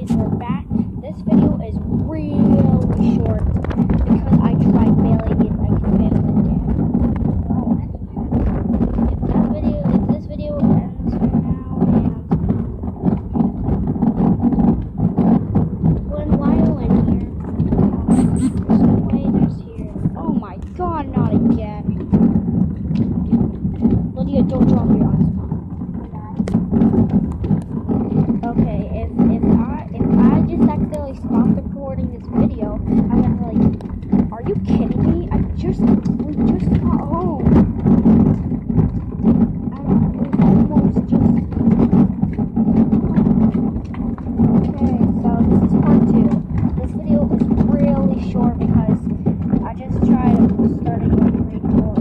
guys, we're back. This video is really short because I tried failing it. I failed it again. If this video ends right now, and when Wagon here, oh my God, not again. Lydia, don't drop your eyes. Okay, if I just accidentally stopped recording this video, I'm gonna are you kidding me? We just got home. Okay, so this is part 2. This video is really short because I just tried starting to record.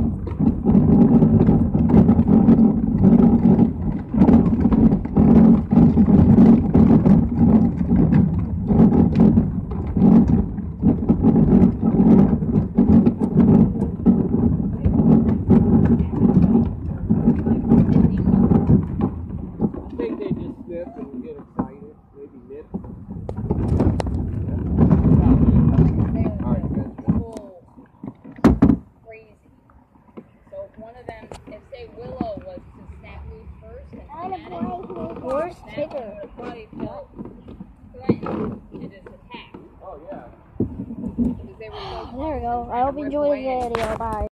Where's Tigger? There we go. I hope you enjoyed the video. Bye.